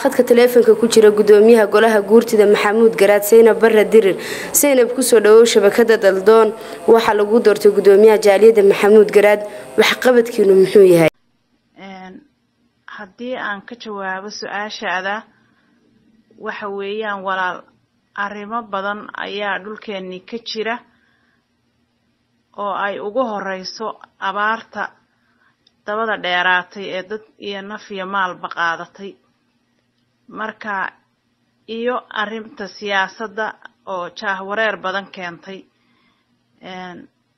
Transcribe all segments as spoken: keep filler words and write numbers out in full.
khadka taleefanka ku jira gudoomiyaha golaha guurtida Maxamuud Garaad Seynab Barre Dirir. Seynab ku soo dhawow shabakada Daldoon waxa lagu doortay gudoomiyaha jaaliyada Maxamuud Garaad wax qabadkiinu muxuu yahay? een haddii aan ka jawaabo su'aashaada waxa weeyaan walaal arrimo badan ayaa dhulkeeni ka jira oo ay ugu horeyso abaarta dabada dheeraatay ee dad iyo naf iyo maal baqaadatay marka iyo arrinta siyaasadda oo jaahwareer badan keentay een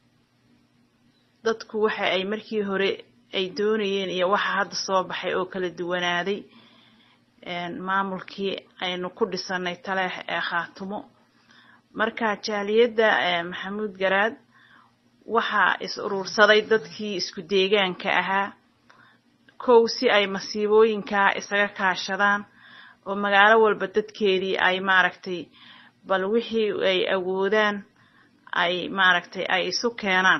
dadku waxa ay markii hore ay doonayeen iyo waxa hadda soo baxay oo kala duwanaaday een maamulkii aynu ku dhisanay taleex ee Khaatumo marka jaaliyada Maxamuud Garaad waxa is urursaday dadkii isku deegaanka ahaa kow si ay masiibooyinka isaga kaashadaan oo magaalo walba dadkeedii ay maaragtay bal wixii ay awoodaan ay maaragtay ay isu keenaan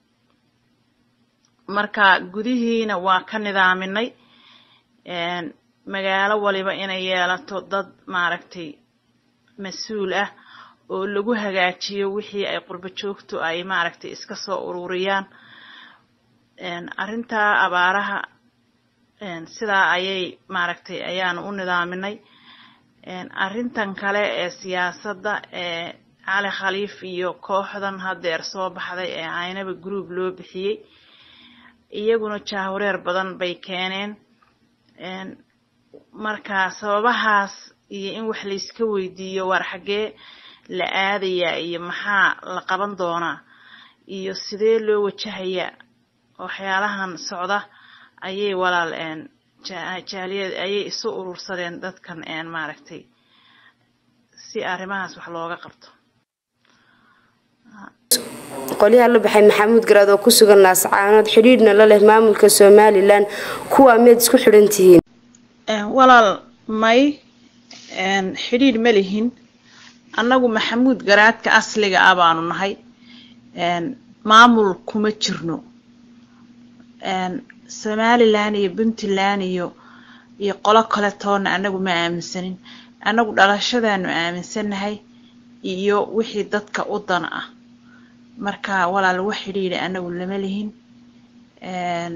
marka gudihiina waa ka nidaaminay een magaalo waliba inay yeelato dad maaragtay mas'uul ah oo lagu hagaajiyo wixii ay qurba joogto ay maaragtay iska soo ururiyaan een arinta abaaraha een sida ayay maaragtay ayaan u nidaaminay een arintan kale ee siyaasadda ee Cali Khaliif iyo kooxdan hadeer soo baxday ee aynaba group loo bixiyay iyaguna jaahwareer badan bay keeneen een marka sababahaas iyo in wax la iska weydiiyo war xagee la aadaya iyo maxaa la qaban doona iyo sidee loo wajahaya waxyaalahan socda ayay walaal een jaaliyad ayay isu urursadeen dadkan een maaragtay si arrimahaas wax looga qabto qoliyaha la baxay Maxamuud Garaad oo ku sugan Laascaanood xiriirna la leh maamulka Soomaaliland kuwa mid isku xirantihiin een walaal may een xiriir ma lihin annagu Maxamuud Garaadka asliga ah baanu nahay een maamul kuma jirno een Soomaaliland iyo Puntland iyo iyo qolo kale toona annagu ma aaminsanin annagu dhalashadaanu aaminsanahay iyo wixii dadka u dan ah marka walaal wax xiriir annagu lama lihin een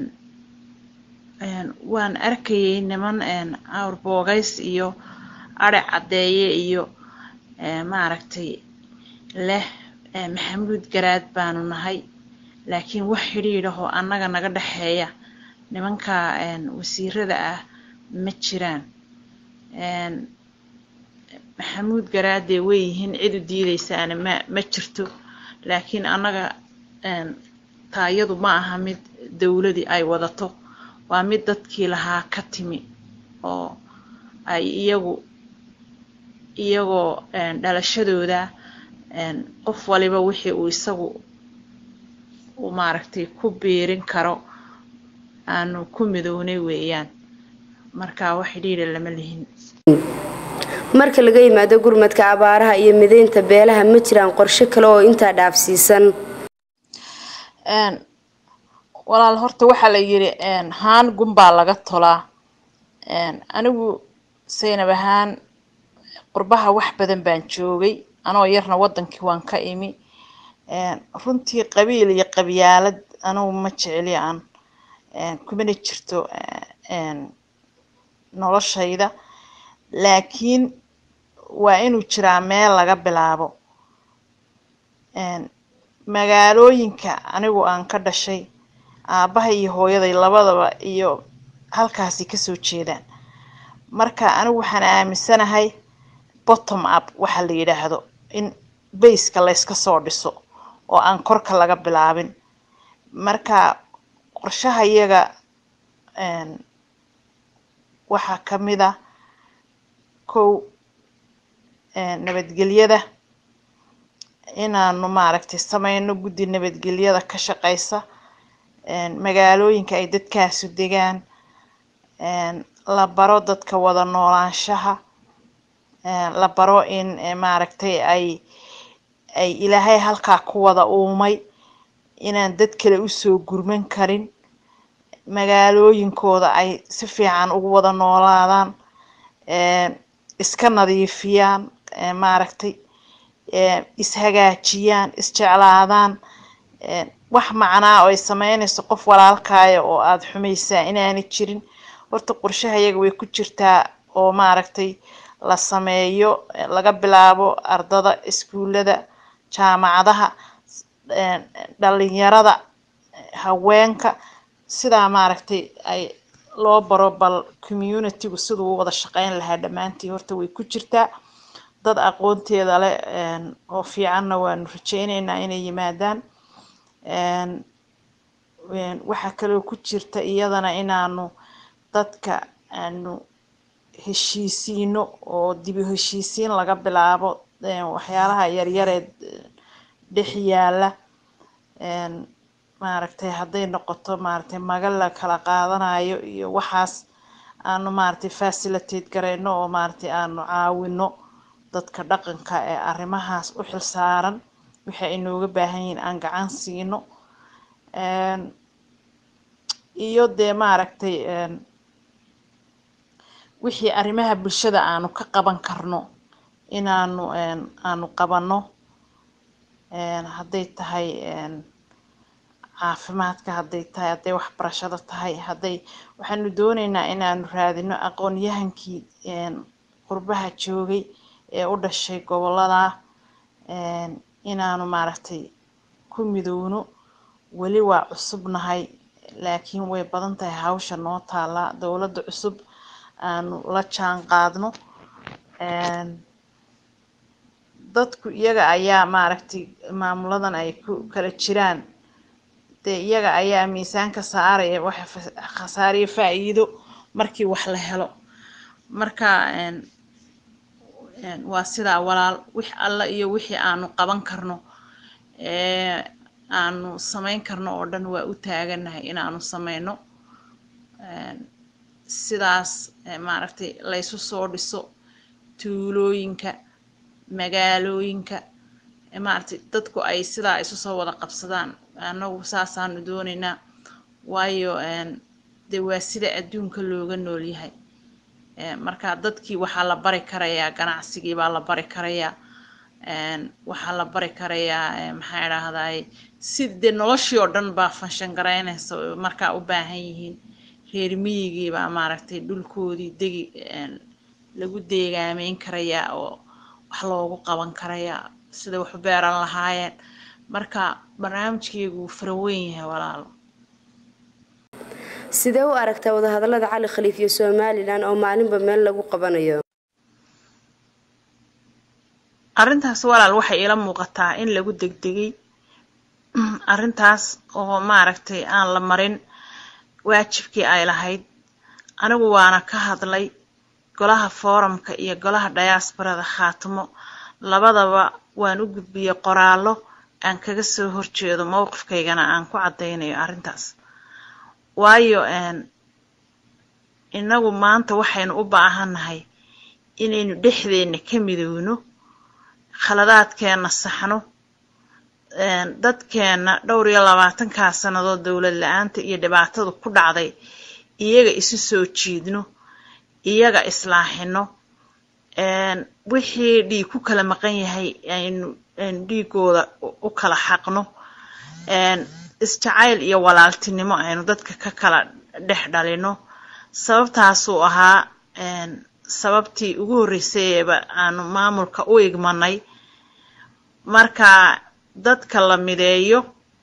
een waan arkayay niman een awr boogays iyo ari cadeeye iyo ee maaragtay leh Maxamuud Garaad baanu nahay laakiin wax xiriir ah oo annaga naga dhaxeeya nimanka een wasiirada ah ma jiraan een Maxamuud Garaad ee way yihiin cid u diidaysaana ma ma jirto laakiin annaga een taayadu ma aha mid dawladii ay wadato waa mid dadkii lahaa ka timi oo ay iyagu iyagoo een dhalashadooda een qof waliba wixii uu isagu uu maaragtay ku beerin karo aanu ku midownay weeyaan marka wax xiriir lama lihin marka laga yimaado gurmadka abaaraha iyo mideynta beelaha ma jiraan qorshe kale oo inta dhaafsiisan een walaal horta waxa la yiri een haan gumba laga tolaa een anigu Seynab ahaan qurbaha wax badan baan joogay anoo yarna wadankii waan ka imi een runtii qabiil iyo qabyaalad anoo ma jeceli aan een kuma jirto een noloshayda laakiin waa inuu jiraa meel laga bilaabo een magaalooyinka anigu aan ka dhashay aabaha iyo hooyaday labadaba iyo halkaasi ka soo jeedaan marka anigu waxaan aaminsanahay bottom up waxa la yiraahdo in base-ka la iska soo dhiso oo aan korka laga bilaabin marka qorshaha iyaga een waxa kamida kow een nabadgelyada inaanu maaragtay sameeyno guddi nabadgelyada ka shaqeysa een magaalooyinka ay dadkaasi degaan een la baro dadka wada noolaanshaha een la baro in maaragtay ay ay ilaahay halka ku wada uumay inaan dad kale u soo gurman karin magaalooyinkooda ay si fiican ugu wada noolaadaan iska nadiifiyaan maaragtay ishagaajiyaan isjeclaadaan wax macnaa oo ay sameynayso qof walaalkaayo oo aad xumaysaa inaanay jirin horta qorshaha iyaga way ku jirtaa oo maaragtay la sameeyo laga bilaabo ardada iskuulada jaamacadaha dhalinyarada haweenka sidaa maaragtay ay loo baro bal community-gu siduu wada shaqeyn lahaa dhamaantii horta way ku jirtaa dad aqoonteeda leh oo fiicanna waanu rajaynaynaa inay yimaadaan waxa kale ku jirta iyadana inaanu dadka aanu heshiisiino oo dib u heshiisiin laga bilaabo waxyaalaha yaryar ee dhex yaala maaragtay hadday noqoto maaragtay magal la kala qaadanayo iyo waxaas aanu maaragtay facilitate gareyno oo maaragtay aanu caawino dadka dhaqanka ee arrimahaas u xilsaaran waxa inooga baahan yihiin aan gacan siino iyo dee maaragtay wixii arrimaha bulshada aanu ka qaban karno inaanu aanu qabano hadday tahay caafimaadka hadday tahay hadday waxbarashada tahay hadday waxaanu doonaynaa inaanu raadino aqoon-yahankii qurbaha joogay ee u dhashay gobolada inaanu maaragtay ku midowno weli waa cusubnahay laakiin way badan tahay hawsha noo taala dawladda cusub aanu la jaan qaadno dadku iyaga ayaa maaragtay maamuladan ay ku kala jiraan dee iyaga ayaa miisaanka saaraya wax khasaariyo faa'iido markii wax la helo marka waa sidaa walaal wix alla iyo wixii aanu qaban karno ee aanu samayn karno oo dhan waa u taaganahay inaanu sameyno sidaas maaragtay la isu soo dhiso tuulooyinka magaalooyinka maaragtay dadku ay sidaa isu soo wada qabsadaan anagu saasaanu doonaynaa waayo dee waa sida adduunka looga nool yahay marka dadkii waxaa la bari karayaa ganacsigii baa la bari karayaa waxaa la bari karayaa maxaa idhaahdaay sidee noloshii oo dhan baa fanshan garaynaysa markaa u baahan yihiin reer miyigii baa maaragtay dhulkoodii degi lagu deegaameyn karayaa oo wax loogu qaban karayaa sida wax u beeran lahaayeen marka barnaamijkeegu faraweyn yahay walaalo sidee u aragtaa wadahadallada Cali Khaliif iyo Somaliland oo maalinba meel lagu qabanayo arrintaas walaal waxay ila muuqataa in lagu degdegay arrintaas oo maaragtay aan la marin waajibkii ay lahayd anigu waana ka hadlay golaha forumka iyo golaha diasporada khaatimo labadaba waan u gudbiyay qoraallo aan kaga soo horjeedo mowqifkaygana aan ku cadeynayo arrintaas waayo inagu maanta waxaynu u baahanahay inaynu dhexdeena ka midowno khaladaadkeena saxno dadkeena dhowr iyo labaatan ka sanadood dawlad la'aanta iyo dhibaatada ku dhacday iyaga isu soo jiidno iyaga islaaxino wixii dhiig ku kala maqan yahay aynu dhiigooda u kala xaqno isjacayl iyo walaaltinimo aynu dadka ka kala dhex dhalino sababtaasuu ahaa sababtii ugu horreysay aanu maamulka u igmanay marka dadka la mideeyo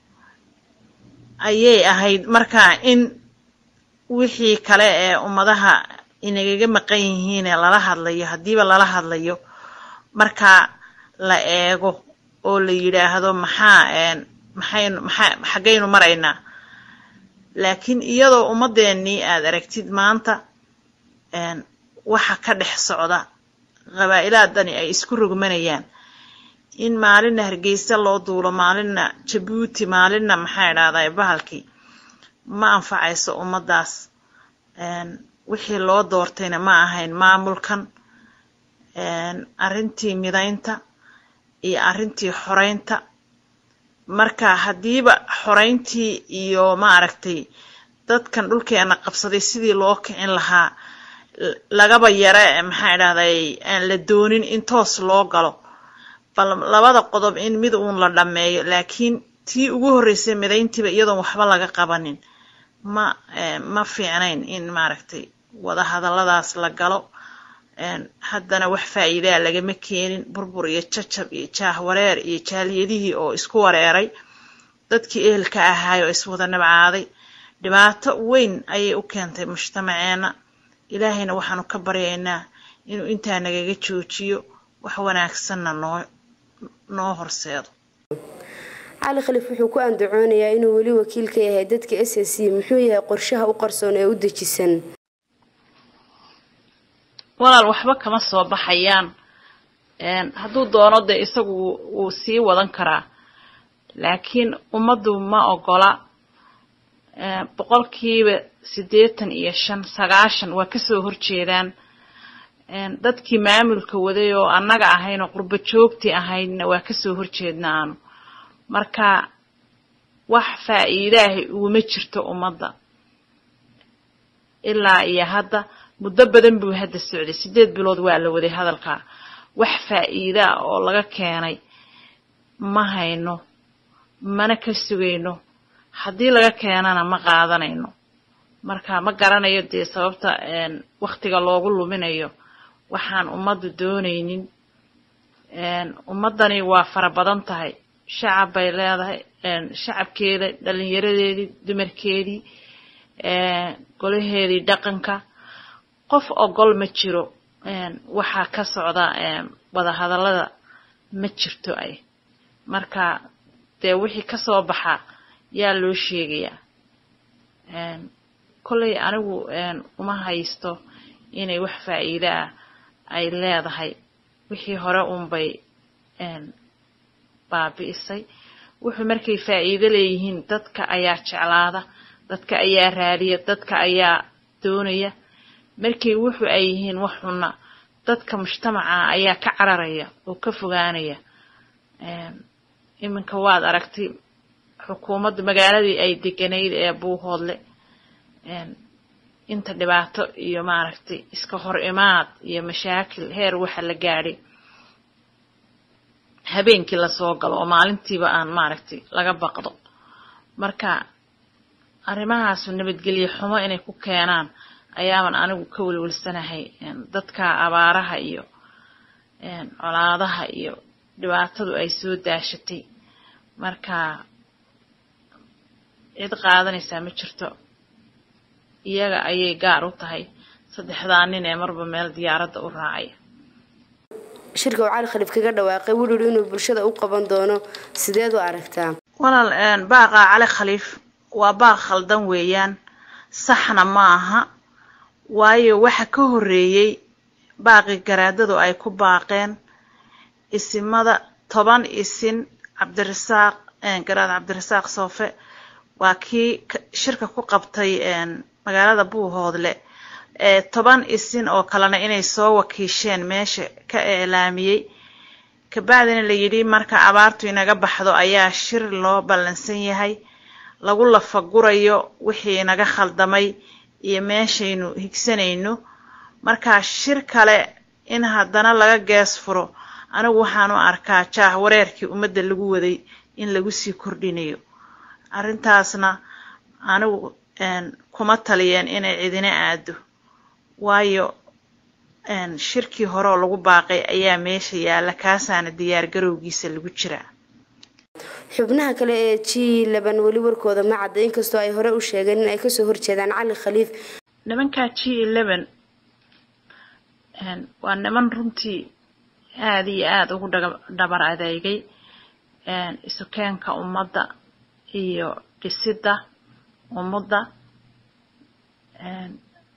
ayay ahayd marka in wixii kale ee ummadaha inagaga maqan yihiin ee lala hadlayo hadiiba lala hadlayo marka la eego oo la yiraahdo maxaa een maxaynu xagaynu maraynaa laakiin iyadoo ummadeennii aad aragtid maanta een waxa ka dhex socda qabaa'ilaadan ay isku rogmanayaan in maalin Hargeysa loo duulo maalin Djibouti maalin maxay dhaaday bahalkii ma anfacayso ummadaas een wixii loo doortayna ma ahayn maamulkan een arintii midaynta iyo arintii xoreynta marka hadiiba xoreyntii iyo ma aragtay dadkan dhulkeena qabsaday sidii loo kicin lahaa lagaba yara maxay dhahday aan la doonin in toos loo galo bal labada qodob in mid uun la dhameeyo laakiin tii ugu horeysay midayntiba iyadoo waxba laga qabanin ma ma fiicnayn in maaragtay wada hadalladaas la galo haddana wax faa'iido ah lagama keenin burbur iyo jajab iyo jaah wareer iyo jaaliyadihii oo isku wareeray dadkii ehelka ahaa oo iswada nabcaaday dhibaato weyn ayay u keentay mujtamaceena ilaahayna waxaanu ka baryaynaa inuu intaa nagaga joojiyo wax wanaagsanna noo noo horseedo cali khaliif wuxuu ku andacoonayaa inuu weli wakiil ka yahay dadka S S C muxuu yahay qorshaha u qarsoon ee u dejisan walaal waxba kama soo baxayaan een hadduu doono de isagu uu sii wadan karaa laakiin ummadu ma ogola ee boqolkiiba siddeetan iyo shan sagaashan waa ka soo horjeedaan een dadkii maamulka waday oo annaga ahayn oo qurba joogti ahaydna waa ka soo horjeednaan marka wax faa'iido ah uma jirto ummadda ilaa iyo hadda muddo badan buu hadda socday sideed bilood waa la waday hadalka wax faa'iido oo laga keenay ma hayno mana ka sugayno haddii laga keenana ma qaadanayno marka ma garanayo dee sababta een waqtiga loogu luminayo waxaan ummaddu doonaynin een ummadani waa fara badan tahay shacab bay leedahay een shacabkeeda dhalinyaradeedii dumarkeedii ee golaheedii dhaqanka qof ogol ma jiro een waxa ka socda een wada hadallada ma jirto ay marka dee wixii ka soo baxa yaa loo sheegayaa een kulay anigu een uma haysto inay wax faa'iido ah ay leedahay wixii hore uun bay een baabi'isay wuxuu markay faa'iido leeyihiin dadka ayaa jeclaada dadka ayaa raadiya dadka ayaa doonaya markii wuxuu ay yihiin wax xunna dadka mujtamaca ayaa ka cararaya oo ka fogaanaya een iminka waad aragtay xukuumadda magaaladii ay deganeyd ee Buuhoodle een inta dhibaato iyo maaragtay iska hor imaad iyo mashaakil heer waxa la gaadhay habeenkii la soo galo oo maalintiiba aan maaragtay laga baqdo marka arrimahaas nabadgelyo xumo inay ku keenaan ayaan anigu ka walwalsanahay dadka abaaraha iyo een colaadaha iyo dhibaatadu ay soo daashatay marka cid qaadanaysa ma jirto iyaga ayay gaar u tahay saddexdaan nin ee marba meel diyaaradda u raacay shirka cali khaliif kaga dhawaaqay wuxuu inuu bulshada u qaban doono sideed u aragtaa walaal een baaqa cali khaliif waa baaq khaldan weeyaan saxna ma aha waayo waxa ka horeeyay baaqi garaadadu ay ku baaqeen isimada toban isin Cabdirasaaq een garaad Cabdirasaaq Soofe waa kii shirka ku qabtay een magaalada Buuhoodle ee toban isin oo kalena inay soo wakiisheen meesha ka eelaamiyay ka baadina la yiri marka abaartu inaga baxdo ayaa shir loo balansan yahay lagu lafagurayo wixii inaga khaldamay iyo meeshaynu higsanayno marka shir kale in haddana laga gees furo anigu waxaan u arkaa jaah wareerkii ummadda lagu waday in lagu sii kordhinayo arrintaasna anigu een kuma taliyeen inay cidina aado waayo een shirkii hore oo lagu baaqay ayaa meesha yaala kaasaana diyaar garowgiisa lagu jiraa xubnaha kale ee G eleven wali warkooda ma caddayn kasto ay hore u sheegeen in ay ka soo horjeedaan cali khaliif nimanka G eleven een waa niman runtii aad iyo aad ugu dhabar adeegay een isu keenka ummadda iyo dhisidda ummadda een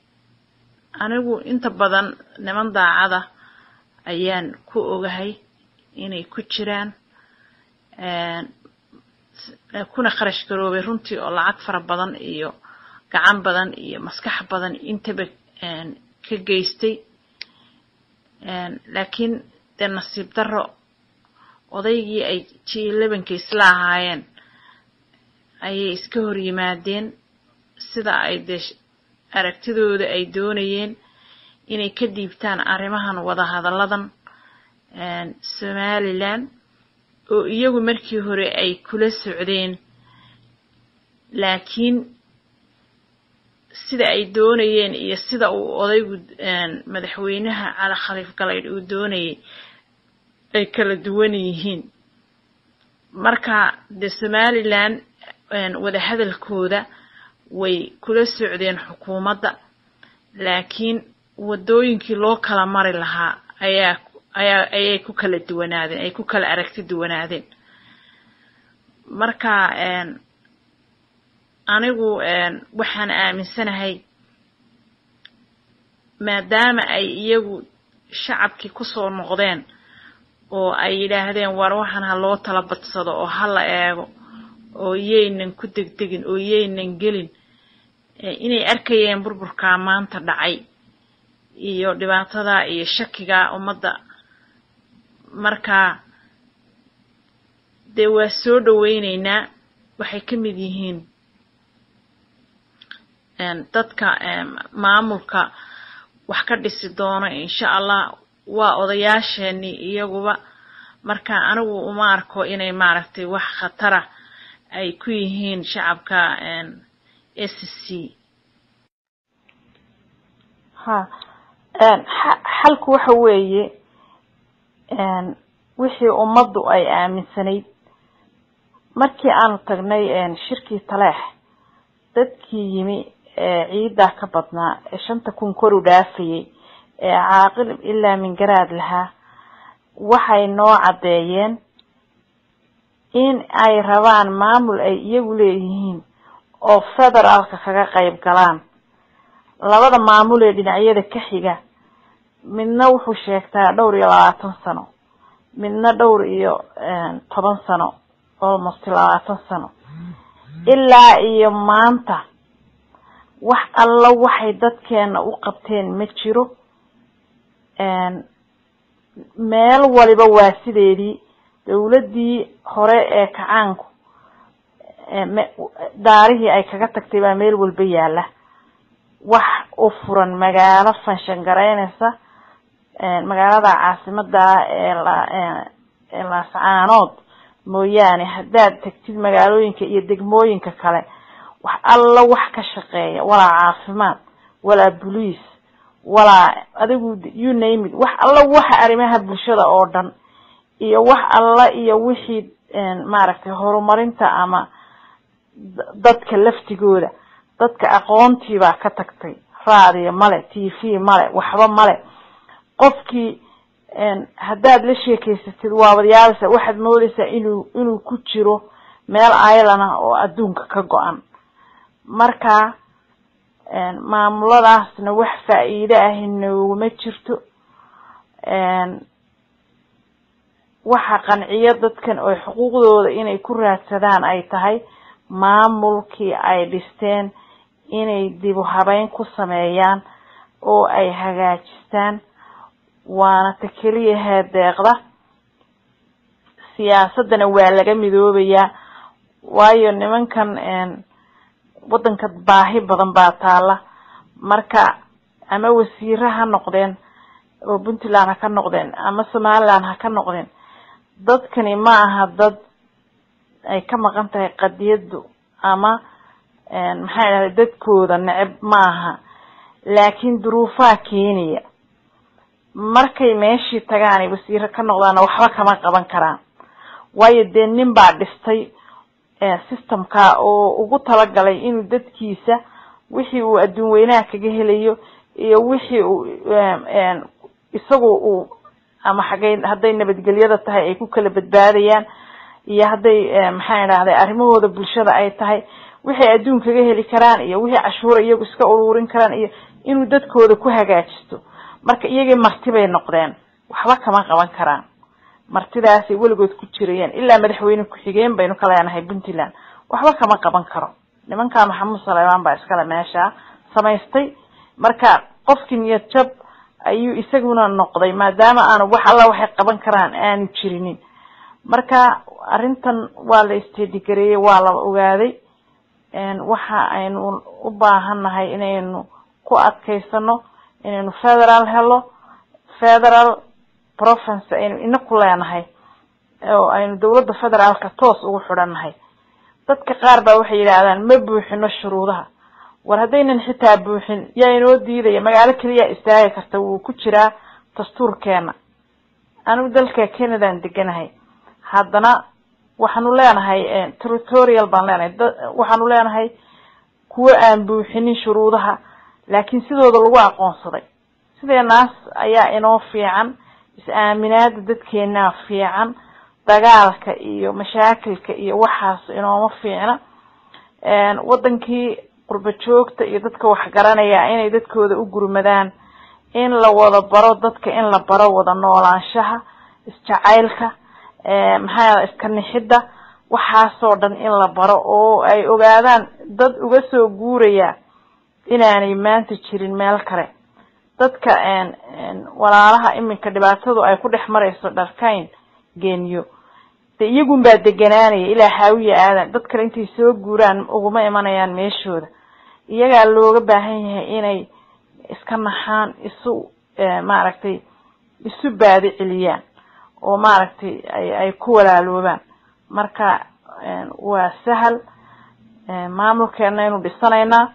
anigu inta badan niman daacada ayaan ku ogahay inay ku jiraan een kuna kharash garoobay runtii oo lacag fara badan iyo gacan badan iyo maskax badan intaba een ka geystay een laakiin de nasiib darro odaygii ay G eleven ka isla ahaayeen ayay iska hor yimaadeen sida ay aragtidooda ay doonayeen inay ka dhiibtaan arrimahan wada hadalladan een Somaliland oo iyagu markii hore ay kula socdeen laakiin sida ay doonayeen iyo sida uu odaygu een madaxweynaha Cali Khaliif Galeyd uu doonayay ay kala duwan yihiin marka de Somaliland een wada hadalkooda way kula socdeen xukuumadda laakiin wadooyinkii loo kala mari lahaa ayaa ayaa ay ku kala duwanaadeen ay ku kala aragti duwanaadeen marka een anigu een waxaan aaminsanahay maadaama ay iyagu shacabkii ku soo noqdeen oo ay yiraahdeen war waxaan ha loo tala badsado oo hala eego oo yeeynan ku degdegin oo yeeynan gelin inay arkayeen burburka maanta dhacay iyo dhibaatada iyo shakiga ummadda marka de waa soo dhaweynaynaa waxay ka mid yihiin een dadka maamulka wax ka dhisi doona insha Allah waa odayaasheeni iyaguba marka anigu uma arko inay maaragtay wax khatar ah ay ku yihiin shacabka een S C ha een xalku waxa weeye een wixii ummaddu ay aaminsanayd markii aan tagnay een shirkii taleex dadkii yimi ee ciida ka badnaa ee shanta kun kor u dhaafayay ee caaqil ilaa min garaad lahaa waxay noo cadeeyeen in ay rabaan maamul ay iyagu leeyihiin oo federaalka kaga qayb galaan labada maamul ee dhinacyada ka xiga midna wuxuu sheegtaa dhowr iyo labaatan sano midna dhowr iyo toban sano almost labaatan sano ilaa iyo maanta wax alla waxay dadkeena u qabteen ma jiro een meel waliba waa sideedii dawladii hore ee kacaanku daarihii ay kaga tagtay baa meel walba yaala wax u furan magaalo fanshan gareynaysa een magaalada caasimada ee la ee la saanood mooyaane haddaad tagtid magaalooyinka iyo degmooyinka kale wax alla wax ka shaqeeya wala caafimaad wala police wala adigu you name it wax alla wax arrimaha bulshada oo dhan iyo wax alla iyo wixii een maaragtay horumarinta ama dadka laftigooda dadka aqoontii baa ka tagtay raadiyo male T V male waxba male qofkii een haddaad la sheekeysatid waa wadayaasha waxaad moodaysaa inuu inuu ku jiro meel island ah oo adduunka ka go'an marka een maamuladaasna wax faa'iido ah inaguma jirto een waxa qanciyo dadkan oo xuquuqdooda inay ku raadsadaan ay tahay maamulkii ay dhisteen inay dib u habeyn ku sameeyaan oo ay hagaajistaan waana takaliyaha deeqda siyaasadana waa laga midoobayaa waayo nimankan een wadanka baahi badan baa taala marka ama wasiiro ha noqdeen oo Puntland ha ka noqdeen ama Somaliland ha ka noqdeen dadkani ma aha dad ay ka maqan tahay qadiyadu ama een maxay ahayd dadkooda nacib ma aha laakiin duruufaha keenaya markay meeshii tagaan wasiiro ka noqdaan waxba kama qaban karaan waayo de nin baa dhistay ee systemka oo ugu tala galay inuu dadkiisa wixii uu adduun weynaha kaga helayo iyo wixii uu een isagu uu ama xagay haday nabadgelyada tahay ay ku kala badbaadayaan iyo haday maxay raahday arrimahooda bulshada ay tahay wixii adduun kaga heli karaan iyo wixii cashuur iyagu iska ururin karaan iyo inuu dadkooda ku hagaajisto marka iyaga marti bay noqdeen waxba kama qaban karaan martidaasi waligood ku jirayeen ilaa madaxweyne ku xigeen baynu kala yaanahay Puntland waxba kama qaban karo nimanka Maxamed Salmaan baa iskala meesha samaystay marka qofkii niyad jab ayuu isaguna noqday maadaama aanu wax alla waxay qaban karaan aan jirinin marka arintan waa la isteedigareeyay waa la ogaaday een waxa aynu u baahanahay inaynu ku adkeysano inaynu federal helo federal province aynu ina ku leenahay oo aynu dawladda federaalka toos ugu xidhannahay dadka qaar baa waxay yiraahdaan ma buuxino shuruudaha war haddaynan xitaa buuxin yaa inoo diidaya magaalo kaliya istaagi karta wuu ku jiraa dastuurkeena anu dalka Canada deganahay haddana waxaanu leenahay territorial baan leenahay waxaanu leenahay kuwa aan buuxinin shuruudaha laakiin sidooda lagu aqoonsaday sideenaas ayaa inoo fiican is-aaminaada dadkeena fiican dagaalka iyo mashaakilka iyo waxaas inooma fiicna een wadankii qurba joogta iyo dadka wax garanaya inay dadkooda u gurmadaan in la wada baro dadka in la baro wada noolaanshaha isjacaylka ee maxaa iska nixida waxaas oo dhan in la baro oo ay ogaadaan dad uga soo guuraya inaanay maanta jirin meel kale dadka een walaalaha iminka dhibaatadu ay ku dhex marayso dharkayn geenyo iyagu baa deganaanaya ilaa xaawiya aadan dad kale intay soo guuraan uguma imanayaan meeshooda iyaga looga baahan yahay inay iska naxaan isu maaragtay isu baadi ciliyaan oo maaragtay ay ay ku walaaloobaan marka waa sahal maamulkeena inuu dhisanaynaa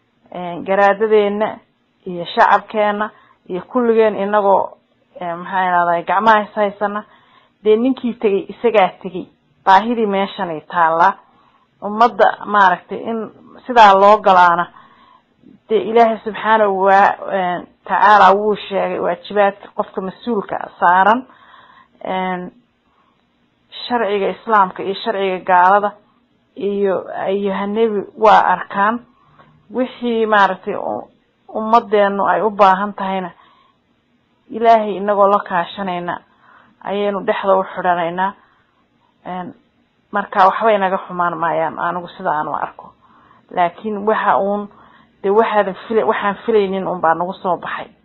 garaadadeena iyo shacabkeena iyo kulligeen inagoo maxaa yiraahdaa gacmaha haysana de ninkii tagay isaga tagay baahidii meeshan ay taala ummadda maaragtay in sida loo galaana de ilaahay subhanahu wa ta'ala wuu sheegay waajibaadka qofka mas'uulka saaran een sharciga islaamka iyo sharciga gaalada iyo ayuha nabi waa arkaan wixii maaragtay ummadeenu ay u baahan tahayna ilaahay inagoo la kaashanayna ayaynu dhexda u xidhanaynaa een marka waxba inaga xumaan maayaan anigu sida aan u arko laakiin waxa uun de waxaan filay waxaan filaynin un baa nagu soo baxay